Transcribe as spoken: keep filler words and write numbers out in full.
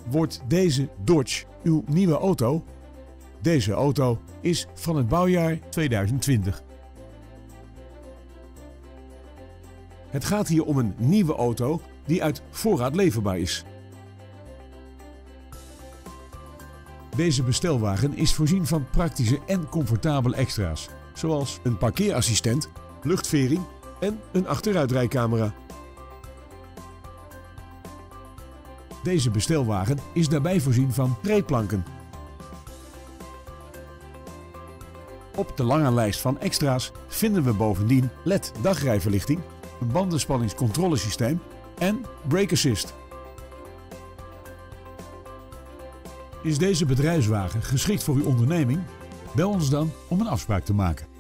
Wordt deze Dodge uw nieuwe auto? Deze auto is van het bouwjaar tweeduizend twintig. Het gaat hier om een nieuwe auto die uit voorraad leverbaar is. Deze bestelwagen is voorzien van praktische en comfortabele extra's, zoals een parkeerassistent, luchtvering en een achteruitrijcamera. Deze bestelwagen is daarbij voorzien van rijplanken. Op de lange lijst van extra's vinden we bovendien L E D dagrijverlichting, een bandenspanningscontrolesysteem en brake assist. Is deze bedrijfswagen geschikt voor uw onderneming? Bel ons dan om een afspraak te maken.